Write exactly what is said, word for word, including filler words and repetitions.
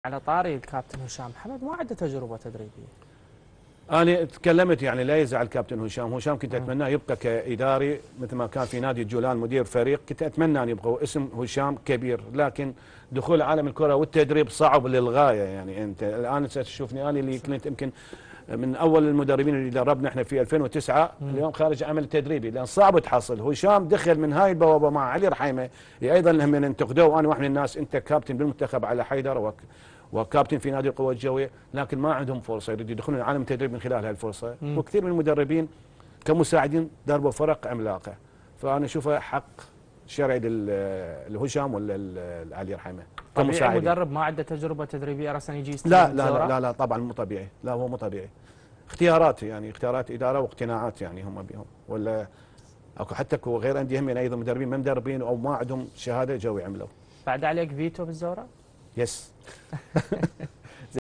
على طاري الكابتن هشام حمد ما عنده تجربة تدريبية. أنا تكلمت يعني لا يزعل الكابتن هشام، هشام كنت مم. أتمناه يبقى كإداري مثل ما كان في نادي الجولان مدير فريق، كنت أتمنى أن يبقى اسم هشام كبير، لكن دخول عالم الكرة والتدريب صعب للغاية. يعني أنت الآن تشوفني أنا اللي كنت يمكن من أول المدربين اللي دربنا احنا في ألفين وتسعة، مم. اليوم خارج عمل تدريبي لأن صعب تحصل. هشام دخل من هاي البوابة مع علي رحيمة، أيضا هم ينتقدوه، وأنا واحد من الناس أنت كابتن بالمنتخب على حيدر وك وكابتن في نادي القوى الجويه، لكن ما عندهم فرصه، يريدوا يدخلون عالم التدريب من خلال هالفرصه. مم. وكثير من المدربين كمساعدين دربوا فرق عملاقه، فانا اشوفها حق شرعي للهشام ولا علي رحمه طبيعي كمساعدين. مدرب ما عنده تجربة تدريبية راسا يجي يستلم لا لا لا الزورة؟ لا لا طبعا مو طبيعي، لا هو مو طبيعي. اختيارات يعني اختيارات اداره واقتناعات يعني هم بهم، ولا اكو حتى اكو غير انديه هم ايضا مدربين ما مدربين او ما عندهم شهاده جو يعملوا. بعد عليك فيتو بالزورة؟ يس